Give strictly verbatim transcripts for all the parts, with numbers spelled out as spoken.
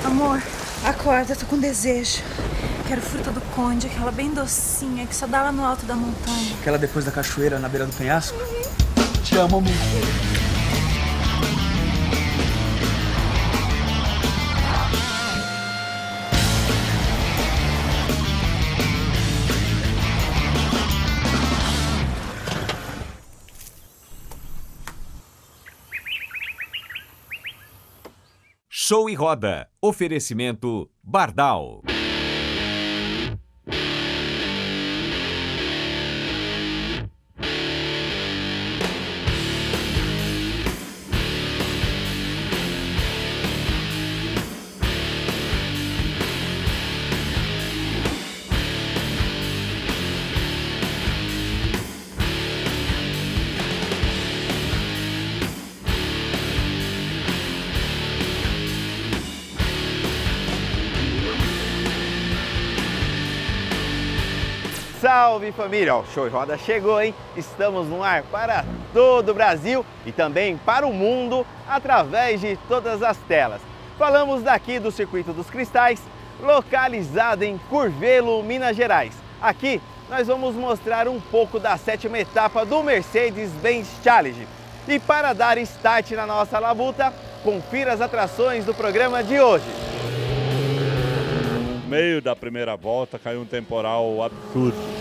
Amor, acorda, tô com desejo. Quero fruta do conde, aquela bem docinha, que só dá lá no alto da montanha. Aquela depois da cachoeira, na beira do penhasco? Uhum. Te amo, amor. Show e roda. Oferecimento Bardal. Salve família, o Show e Roda chegou, hein? Estamos no ar para todo o Brasil e também para o mundo através de todas as telas. Falamos daqui do Circuito dos Cristais, localizado em Curvelo, Minas Gerais. Aqui nós vamos mostrar um pouco da sétima etapa do Mercedes-Benz Challenge. E para dar start na nossa labuta, confira as atrações do programa de hoje. No meio da primeira volta caiu um temporal absurdo.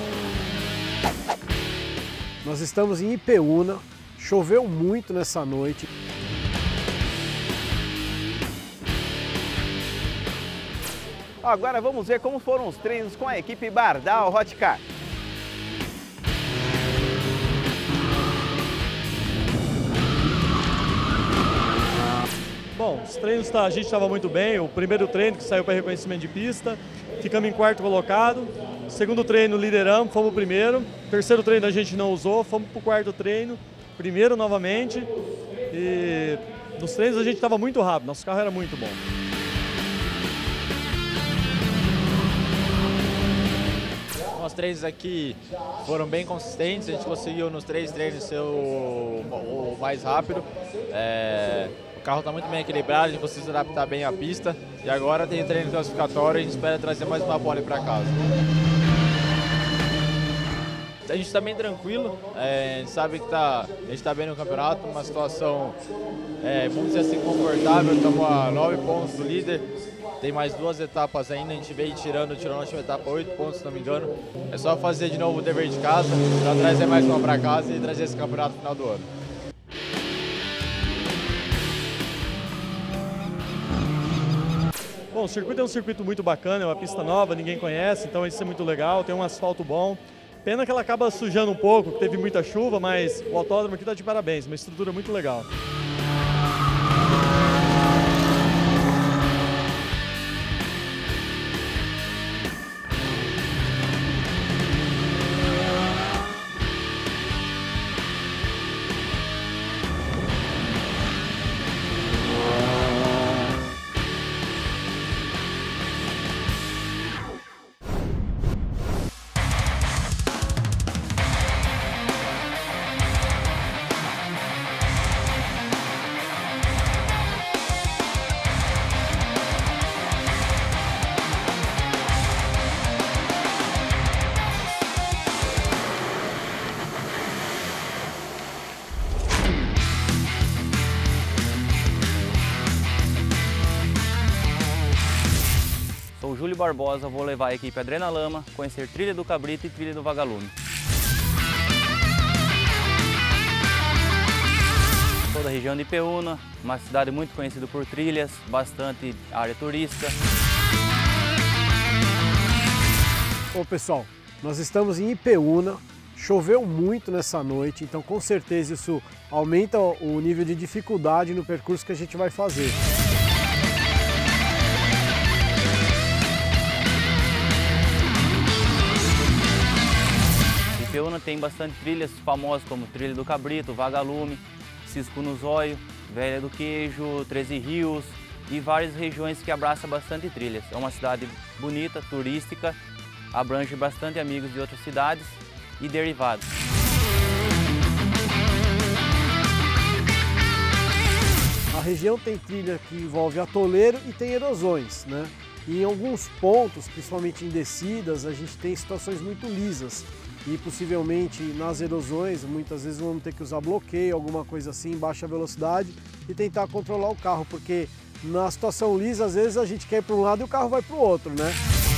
Nós estamos em Ipeúna, choveu muito nessa noite. Agora vamos ver como foram os treinos com a equipe Bardal Hot Car. Bom, os treinos tá, a gente estava muito bem. O primeiro treino que saiu para reconhecimento de pista, ficamos em quarto colocado. Segundo treino lideramos, fomos o primeiro. Terceiro treino a gente não usou, fomos para o quarto treino, primeiro novamente. E nos treinos a gente estava muito rápido, nosso carro era muito bom. Os treinos aqui foram bem consistentes, a gente conseguiu nos três treinos ser o, o mais rápido. É... O carro está muito bem equilibrado, a gente conseguiu se adaptar bem à pista. E agora tem treino classificatório e a gente espera trazer mais uma bola para casa. A gente está bem tranquilo, é, a gente sabe que tá, a gente está bem no campeonato, uma situação, é, vamos dizer assim, confortável. Estamos a nove pontos do líder, tem mais duas etapas ainda, a gente veio tirando, tirando a última etapa oito pontos, se não me engano. É só fazer de novo o dever de casa, para trazer mais uma para casa e trazer esse campeonato no final do ano. Bom, o circuito é um circuito muito bacana, é uma pista nova, ninguém conhece, então isso é muito legal, tem um asfalto bom. Pena que ela acaba sujando um pouco, que teve muita chuva, mas o autódromo aqui está de parabéns, uma estrutura muito legal. Sou Júlio Barbosa, vou levar a equipe Adrenalama, conhecer Trilha do Cabrito e Trilha do Vagalume. Sou da região de Ipeúna, uma cidade muito conhecida por trilhas, bastante área turística. Bom, pessoal, nós estamos em Ipeúna, choveu muito nessa noite, então com certeza isso aumenta o nível de dificuldade no percurso que a gente vai fazer. Ipeúna tem bastante trilhas famosas como Trilha do Cabrito, Vagalume, Cisco no Zóio, Velha do Queijo, Treze Rios e várias regiões que abraçam bastante trilhas. É uma cidade bonita, turística, abrange bastante amigos de outras cidades e derivados. A região tem trilha que envolve atoleiro e tem erosões, né? E em alguns pontos, principalmente em descidas, a gente tem situações muito lisas. E possivelmente nas erosões, muitas vezes vamos ter que usar bloqueio, alguma coisa assim, em baixa velocidade e tentar controlar o carro, porque na situação lisa, às vezes a gente quer ir para um lado e o carro vai para o outro, né?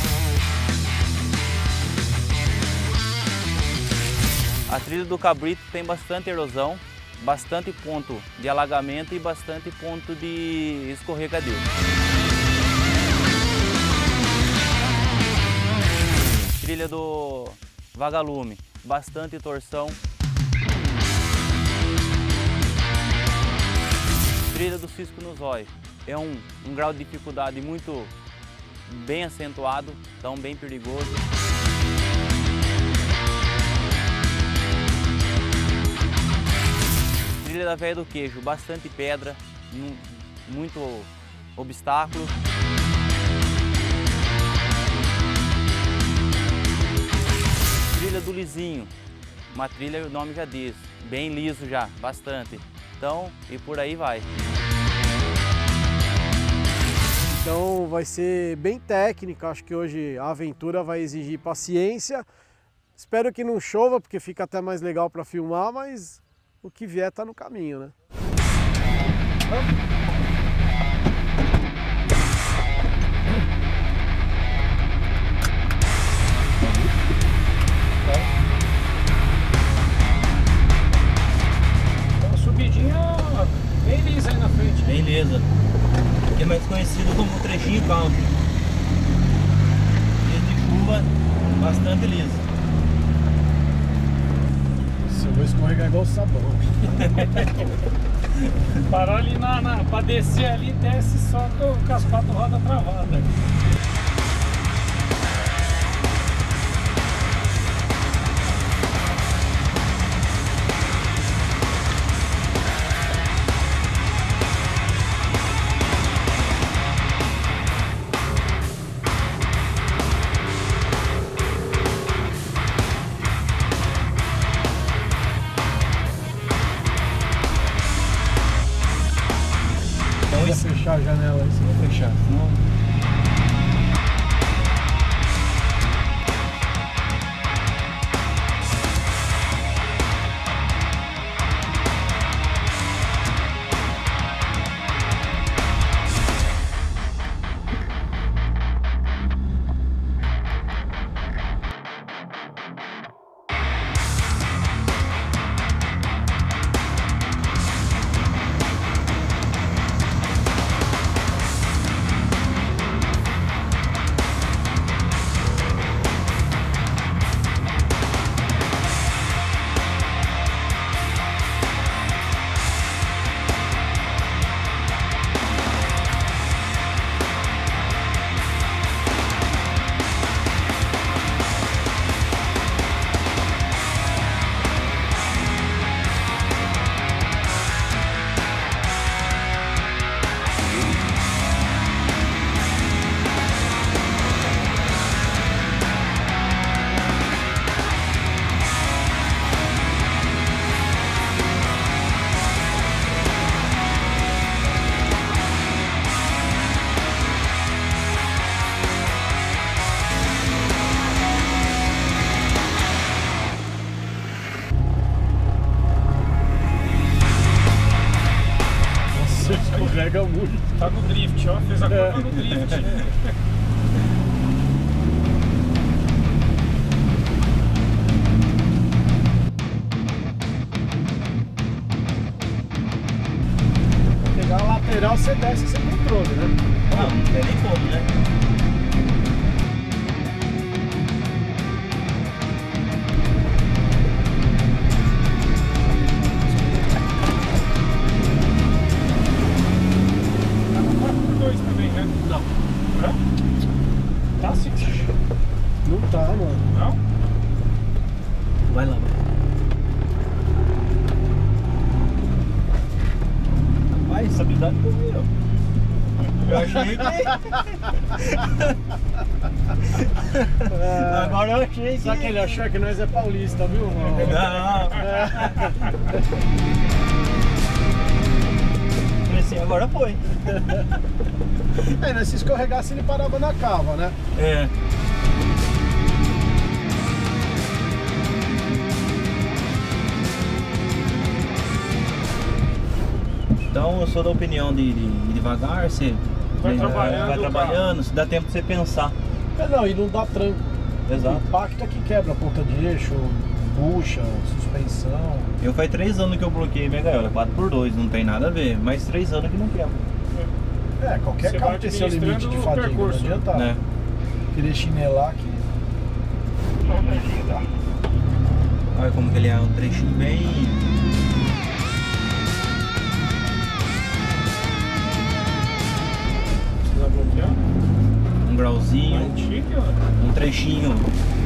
A trilha do Cabrito tem bastante erosão, bastante ponto de alagamento e bastante ponto de escorregadio. Trilha do Vagalume, bastante torção. Trilha do Cisco no Zóio, é um, um grau de dificuldade muito bem acentuado, então bem perigoso. Trilha da Véia do Queijo, bastante pedra, muito obstáculo. Trilha do Lisinho, uma trilha, o nome já diz, bem liso já, bastante. Então, e por aí vai. Então vai ser bem técnica, acho que hoje a aventura vai exigir paciência. Espero que não chova, porque fica até mais legal para filmar, mas o que vier está no caminho, né? Uma subidinha bem lisa aí na frente. Bem lisa. Que é mais conhecido como trechinho country. Dia de chuva, bastante liso. Eu vou escorregar igual sabão. Parar ali na, na, pra descer ali, desce só com as quatro rodas travadas. Fechar a janela aí, se não fechar, senão... Escorrega muito. Tá no drift, ó. Fez a curva é. no drift. Pra pegar a lateral, você desce sem controle, né? Não, não tem nem como, né? Não tá, mano. Não? Vai lá, mano. Rapaz, essa habilidade foi minha. Eu achei que... Agora eu achei que... Só que ele achou que nós é paulista, viu? Não. É. Falei assim, Agora foi. É, né? Se escorregasse ele parava na cava, né? É. Então eu sou da opinião de, de, de devagar, você Vai é, trabalhando, vai trabalhando, se dá tempo de você pensar. É, não, e não dá tranco. Exato. O impacto é que quebra a ponta de eixo, bucha, suspensão. Eu faz três anos que eu bloqueei minha gaiola, quatro por dois, não tem nada a ver, mas três anos que não quebra. É, qualquer Você carro vai tem seu limite de administrando o fadiga, percurso. não adianta É. querer chinelar aqui. Olha como que ele é um trechinho bem... Precisa bloquear? Um grauzinho, Tá chique, ó. um trechinho.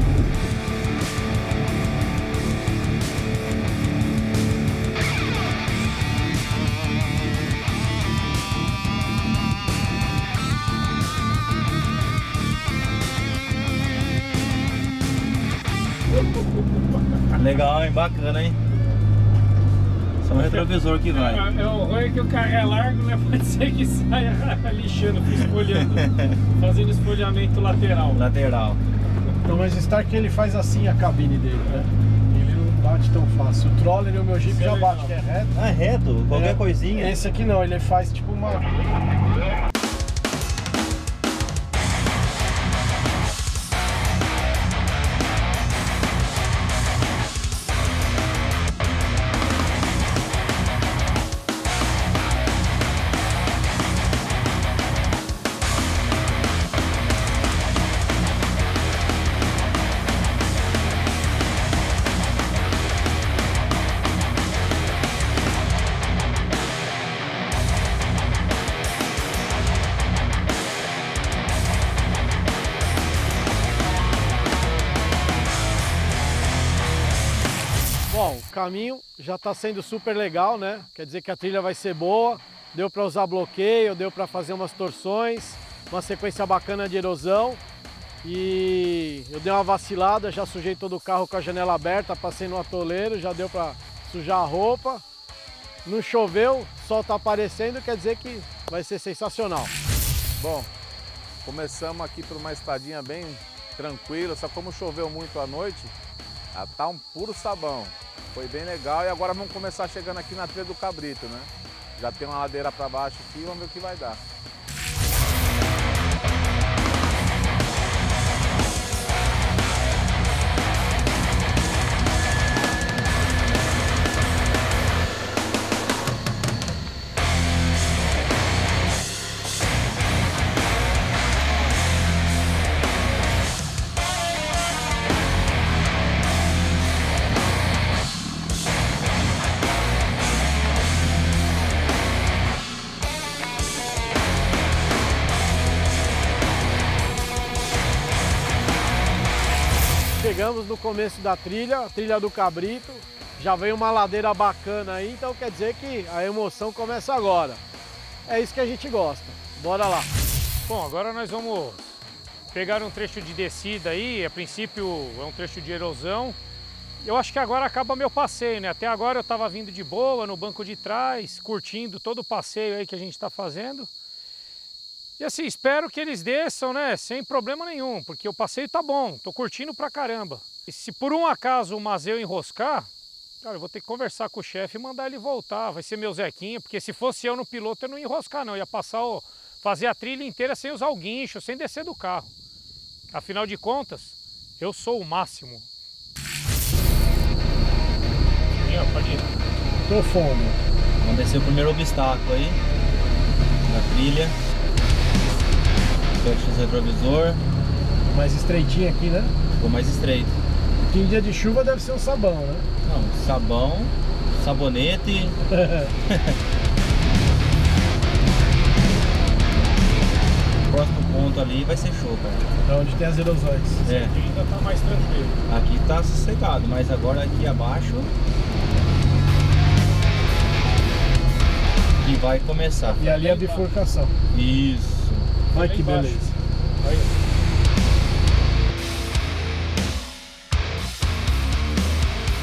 Legal, hein? Bacana, hein? Só um retrovisor que vai. É, é o ruim que o carro é largo, né? Pode ser que saia lixando, esfolhando, fazendo esfolhamento lateral. Lateral. Não, mas o Stark ele faz assim a cabine dele, né? Ele não bate tão fácil. O Troller e o meu Jeep Isso já é bate, legal. que é reto. Ah, é reto? Qualquer É. coisinha. Esse aqui não, ele faz tipo uma... Bom, o caminho já está sendo super legal, né? Quer dizer que a trilha vai ser boa, deu para usar bloqueio, deu para fazer umas torções, uma sequência bacana de erosão. E eu dei uma vacilada, já sujei todo o carro com a janela aberta, passei no atoleiro, já deu para sujar a roupa. Não choveu, o sol está aparecendo, quer dizer que vai ser sensacional. Bom, começamos aqui por uma estradinha bem tranquila, só como choveu muito à noite, tá um puro sabão. Foi bem legal e agora vamos começar chegando aqui na trilha do Cabrito, né? Já tem uma ladeira para baixo aqui, vamos ver o que vai dar. Chegamos no começo da trilha, a trilha do Cabrito, já vem uma ladeira bacana aí, então quer dizer que a emoção começa agora. É isso que a gente gosta, bora lá. Bom, agora nós vamos pegar um trecho de descida aí, a princípio é um trecho de erosão. Eu acho que agora acaba meu passeio, né? Até agora eu estava vindo de boa, no banco de trás, curtindo todo o passeio aí que a gente está fazendo. E assim, espero que eles desçam, né, sem problema nenhum, porque o passeio tá bom, tô curtindo pra caramba. E se por um acaso o Mazeu enroscar, cara, eu vou ter que conversar com o chefe e mandar ele voltar, vai ser meu Zequinha, porque se fosse eu no piloto eu não ia enroscar não, eu ia passar o, fazer a trilha inteira sem usar o guincho, sem descer do carro. Afinal de contas, eu sou o máximo. E, pode ir. Tô fome. Vamos descer o primeiro obstáculo aí, na trilha. Fecha o retrovisor. Mais estreitinho aqui, né? Ficou mais estreito. Que em dia de chuva deve ser um sabão, né? Não, sabão, sabonete. O próximo ponto ali vai ser show, cara. É onde tem as erosões. É. Aqui ainda tá mais tranquilo. Aqui tá sossegado, mas agora aqui abaixo que vai começar. E ali é a bifurcação. Isso. Olha que beleza. Aí.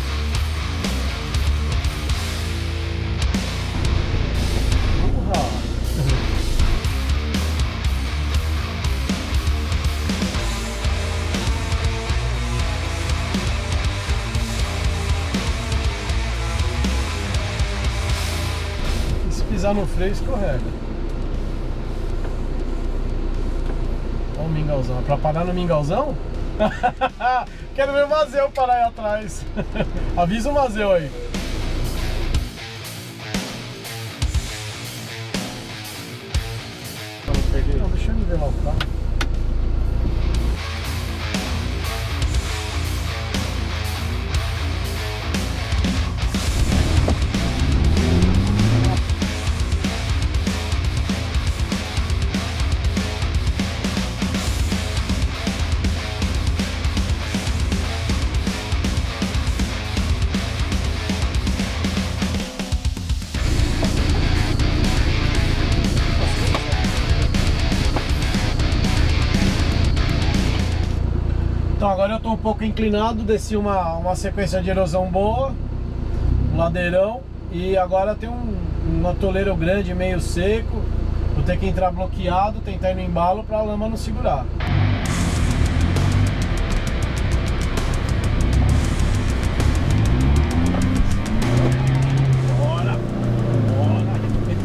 Vamos lá. pisar no freio, escorrega. Olha o mingauzão. É pra parar no mingauzão? Quero ver o Mazeu parar aí atrás. Avisa o Mazeu aí. Não, deixa eu nivelar o carro. Então agora eu tô um pouco inclinado, desci uma, uma sequência de erosão boa, um ladeirão, e agora tem um, um atoleiro grande, meio seco. Vou ter que entrar bloqueado, tentar ir no embalo para a lama não segurar. Bora! Bora!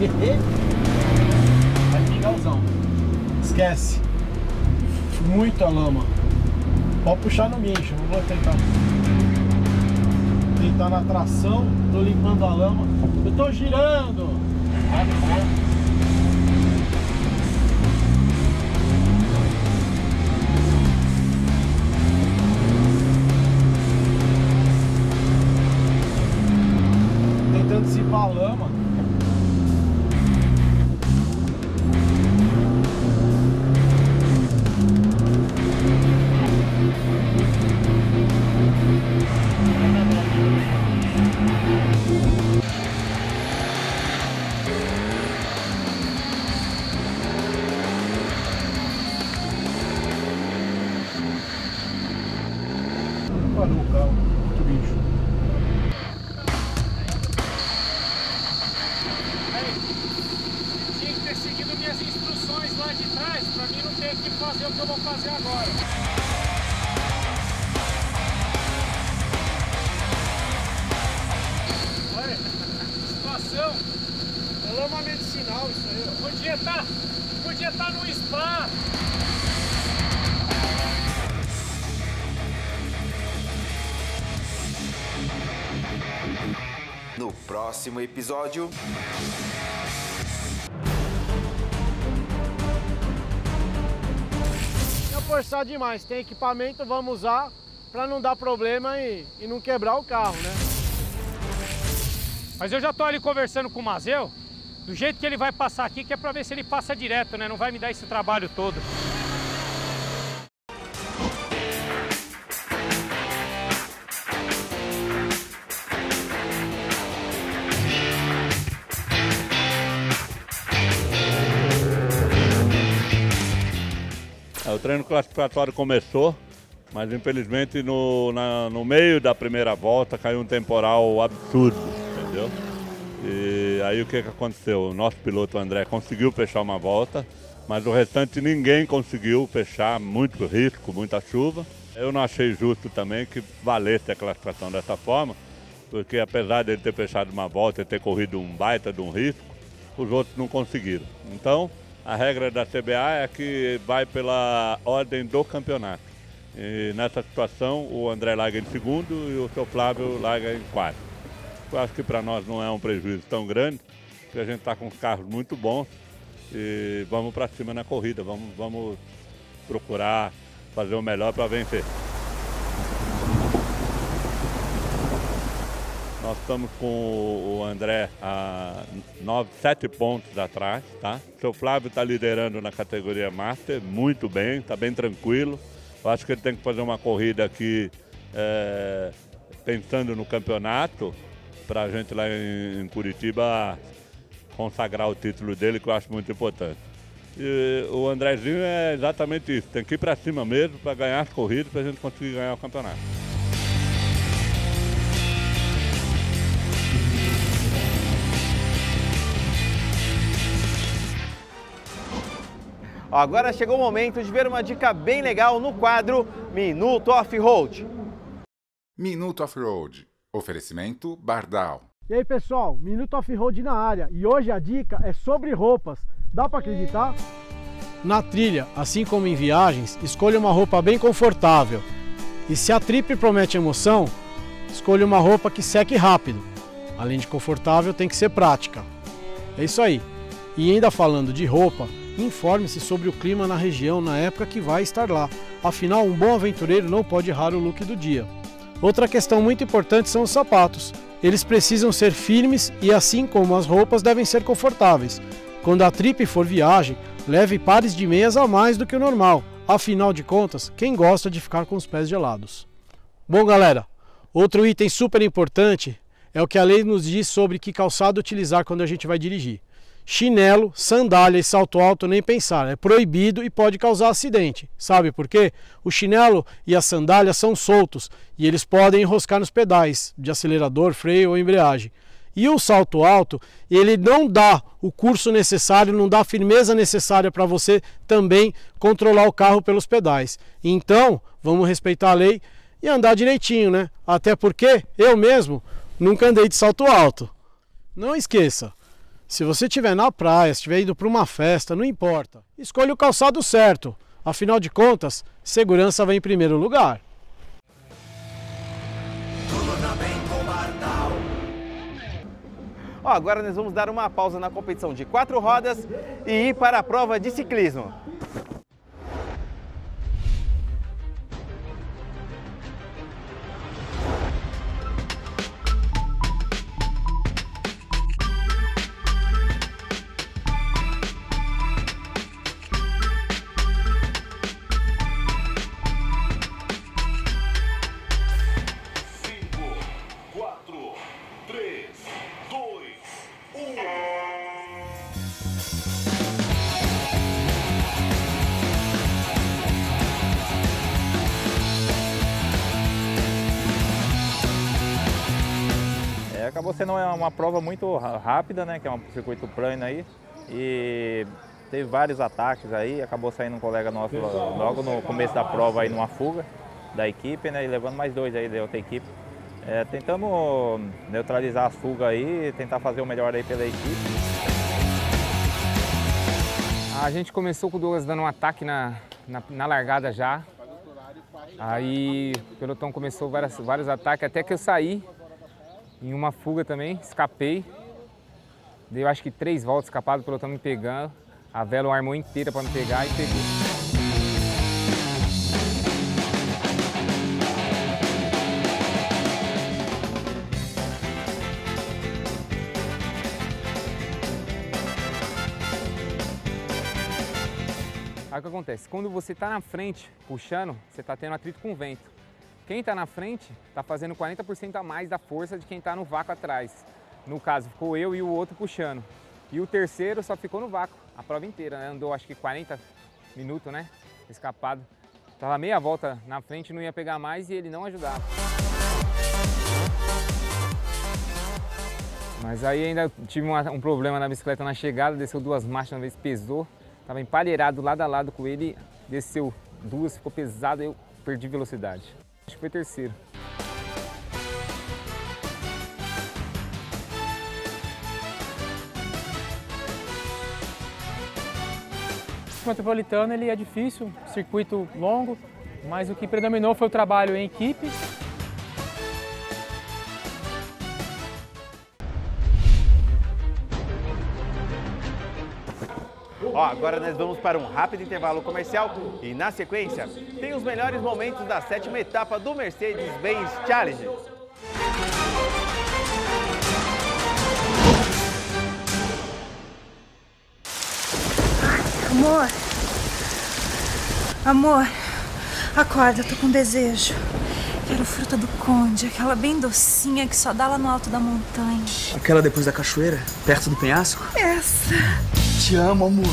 Vai mingauzão. Esquece. Muita lama. Pode puxar no guincho, não vou tentar. Tentar na tração, tô limpando a lama. Eu tô girando! Tentando dissipar a lama. Parou o carro, muito bicho. Aí, tinha que ter seguido minhas instruções lá de trás, pra mim não ter que fazer o que eu vou fazer agora. Olha, situação. É lama medicinal isso aí, ó. Podia estar, podia estar no spa. No próximo episódio... É forçar demais, tem equipamento, vamos usar para não dar problema e, e não quebrar o carro, né? Mas eu já tô ali conversando com o Mazeu, do jeito que ele vai passar aqui, que é pra ver se ele passa direto, né? Não vai me dar esse trabalho todo. O treino classificatório começou, mas infelizmente no, na, no meio da primeira volta caiu um temporal absurdo, entendeu? E aí o que, que aconteceu? O nosso piloto André conseguiu fechar uma volta, mas o restante ninguém conseguiu fechar, muito risco, muita chuva. Eu não achei justo também que valesse a classificação dessa forma, porque apesar de ele ter fechado uma volta e ter corrido um baita de um risco, os outros não conseguiram. Então, a regra da C B A é que vai pela ordem do campeonato. E nessa situação, o André larga em segundo e o seu Flávio larga em quarto. Eu acho que para nós não é um prejuízo tão grande, porque a gente está com carros muito bons e vamos para cima na corrida, vamos, vamos procurar fazer o melhor para vencer. Nós estamos com o André a nove, sete pontos atrás, tá? O seu Flávio está liderando na categoria Master, muito bem, está bem tranquilo. Eu acho que ele tem que fazer uma corrida aqui é, pensando no campeonato, para a gente lá em, em Curitiba consagrar o título dele, que eu acho muito importante. E o Andrezinho é exatamente isso, tem que ir para cima mesmo para ganhar as corridas, para a gente conseguir ganhar o campeonato. Agora chegou o momento de ver uma dica bem legal no quadro Minuto Off-Road. Minuto Off-Road. Oferecimento Bardal. E aí pessoal, Minuto Off-Road na área e hoje a dica é sobre roupas. Dá para acreditar? Na trilha, assim como em viagens, escolha uma roupa bem confortável. E se a trip promete emoção, escolha uma roupa que seque rápido. Além de confortável, tem que ser prática. É isso aí. E ainda falando de roupa, informe-se sobre o clima na região na época que vai estar lá. Afinal, um bom aventureiro não pode errar o look do dia. Outra questão muito importante são os sapatos. Eles precisam ser firmes e, assim como as roupas, devem ser confortáveis. Quando a trip for viagem, leve pares de meias a mais do que o normal. Afinal de contas, quem gosta de ficar com os pés gelados? Bom galera, outro item super importante é o que a lei nos diz sobre que calçado utilizar quando a gente vai dirigir. Chinelo, sandália e salto alto nem pensar, é proibido e pode causar acidente. Sabe por quê? O chinelo e a sandália são soltos e eles podem enroscar nos pedais de acelerador, freio ou embreagem. E o salto alto, ele não dá o curso necessário, não dá a firmeza necessária para você também controlar o carro pelos pedais. Então, vamos respeitar a lei e andar direitinho, né? Até porque eu mesmo nunca andei de salto alto. Não esqueça, se você estiver na praia, se estiver indo para uma festa, não importa. Escolha o calçado certo. Afinal de contas, segurança vem em primeiro lugar. Ó, agora nós vamos dar uma pausa na competição de quatro rodas e ir para a prova de ciclismo. Acabou sendo uma prova muito rápida, né, que é um circuito plano aí, e teve vários ataques aí, acabou saindo um colega nosso logo no começo da prova aí numa fuga da equipe, né, e levando mais dois aí da outra equipe. É, tentamos neutralizar as fugas aí, tentar fazer o melhor aí pela equipe. A gente começou com o Douglas dando um ataque na, na, na largada já, aí o pelotão começou várias, vários ataques, até que eu saí. Em uma fuga também, escapei. Dei, eu acho que três voltas escapado, o pelotão me pegando. A Velo armou inteira para me pegar e peguei. Aí o que acontece? Quando você está na frente, puxando, você está tendo atrito com o vento. Quem está na frente está fazendo quarenta por cento a mais da força de quem está no vácuo atrás. No caso, ficou eu e o outro puxando. E o terceiro só ficou no vácuo, a prova inteira, né? Andou acho que quarenta minutos, né? Escapado. Tava meia volta na frente, não ia pegar mais e ele não ajudava. Mas aí ainda tive uma, um problema na bicicleta na chegada, desceu duas marchas, uma vez pesou. Tava empalheirado lado a lado com ele, desceu duas, ficou pesado e eu perdi velocidade. Acho que foi terceiro. O metropolitano ele é difícil, circuito longo, mas o que predominou foi o trabalho em equipe. Ó, agora nós vamos para um rápido intervalo comercial e na sequência tem os melhores momentos da sétima etapa do Mercedes-Benz Challenge. Amor, amor, acorda, tô com desejo. Quero fruta do Conde, aquela bem docinha que só dá lá no alto da montanha. Aquela depois da cachoeira, perto do penhasco? Essa. Te amo, amor.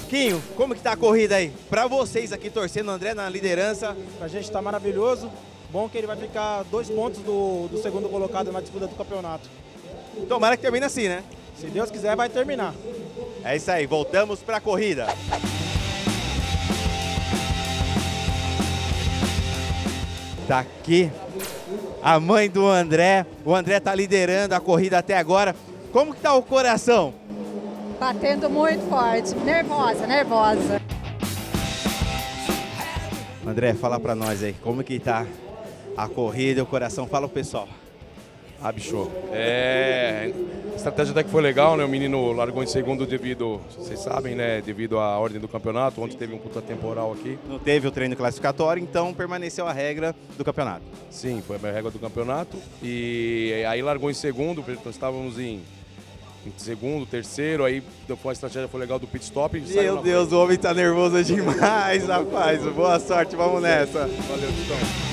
Quinho, como que tá a corrida aí? Pra vocês aqui torcendo, o André na liderança. A gente tá maravilhoso. Bom que ele vai ficar dois pontos do, do segundo colocado na disputa do campeonato. Tomara que termine assim, né? Se Deus quiser, vai terminar. É isso aí, voltamos pra corrida. Tá aqui a mãe do André. O André tá liderando a corrida até agora. Como que tá o coração? Batendo muito forte, nervosa, nervosa. André, fala pra nós aí, como que tá a corrida, o coração? Fala pro pessoal. Ah, bicho, é... a estratégia até que foi legal, né? O menino largou em segundo devido, vocês sabem, né? Devido à ordem do campeonato. Ontem teve um puta temporal aqui. Não teve o treino classificatório, então permaneceu a regra do campeonato. Sim, foi a regra do campeonato. E aí largou em segundo, nós estávamos em, em segundo, terceiro, aí depois a estratégia foi legal do pit stop. Meu Deus, o homem tá nervoso demais, rapaz. Boa sorte, vamos nessa. Valeu, Titão.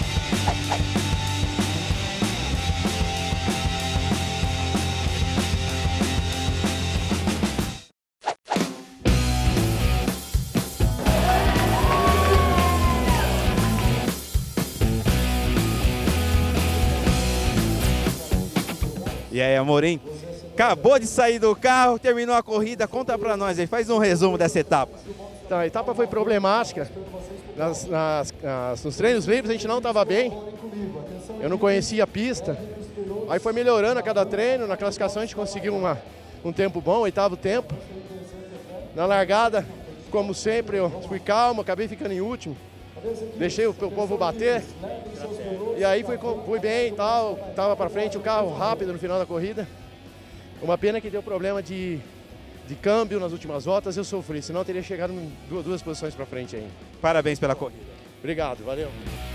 E aí, Amorim, acabou de sair do carro, terminou a corrida, conta pra nós aí, faz um resumo dessa etapa. Então, a etapa foi problemática, nas, nas, nas, nos treinos livres a gente não estava bem, eu não conhecia a pista, aí foi melhorando a cada treino, na classificação a gente conseguiu uma, um tempo bom, oitavo tempo. Na largada, como sempre, eu fui calmo, acabei ficando em último, deixei o, o povo bater, e aí fui, fui bem e tal, tava para frente o carro rápido no final da corrida. Uma pena que deu problema de, de câmbio nas últimas voltas, eu sofri, senão eu teria chegado em duas, duas posições para frente ainda. Parabéns pela corrida. Obrigado, valeu.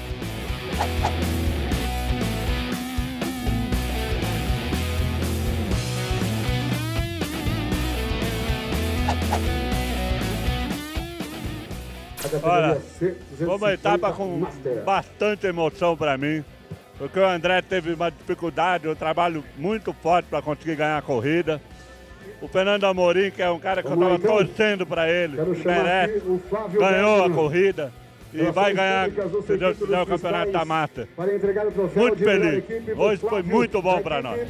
Olha, foi uma etapa com bastante emoção para mim, porque o André teve uma dificuldade, um trabalho muito forte para conseguir ganhar a corrida. O Fernando Amorim, que é um cara que eu estava torcendo para ele, merece, ganhou a corrida e vai ganhar, se Deus quiser, o campeonato da Master. Muito feliz, hoje foi muito bom para nós.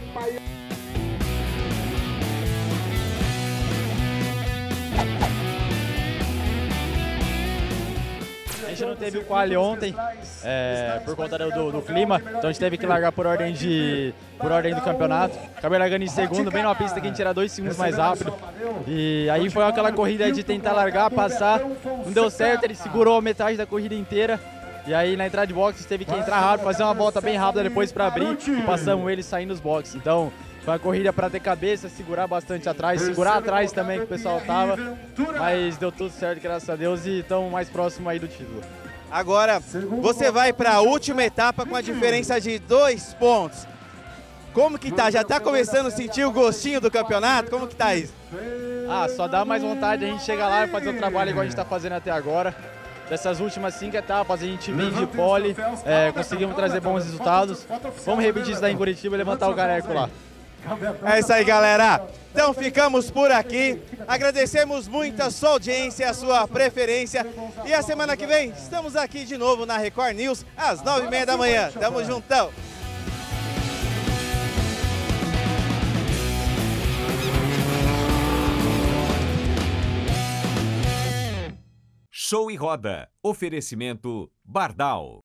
A gente não teve o quali ontem, é, por conta do, do clima, então a gente teve que largar por ordem, de, por ordem do campeonato. Acabei largando em segundo, bem numa pista que a gente era dois segundos mais rápido. E aí foi aquela corrida de tentar largar, passar, não deu certo, ele segurou a metade da corrida inteira. E aí na entrada de boxes teve que entrar rápido, fazer uma volta bem rápida depois para abrir e passamos ele saindo dos boxes. Então foi uma corrida para ter cabeça, segurar bastante atrás, segurar atrás também que o pessoal tava, mas deu tudo certo, graças a Deus, e estamos mais próximos aí do título. Agora você vai para a última etapa com a diferença de dois pontos. Como que tá? Já tá começando a sentir o gostinho do campeonato? Como que tá isso? Ah, só dá mais vontade, a gente chegar lá e fazer o trabalho igual a gente tá fazendo até agora. Dessas últimas cinco etapas a gente vem de pole, é, conseguimos trazer bons resultados. Vamos repetir isso daí em Curitiba e levantar o caneco lá. É isso aí, galera. Então ficamos por aqui. Agradecemos muito a sua audiência, a sua preferência. E a semana que vem estamos aqui de novo na Record News, às nove e meia da manhã. Tamo juntão. Show e Roda. Oferecimento Bardal.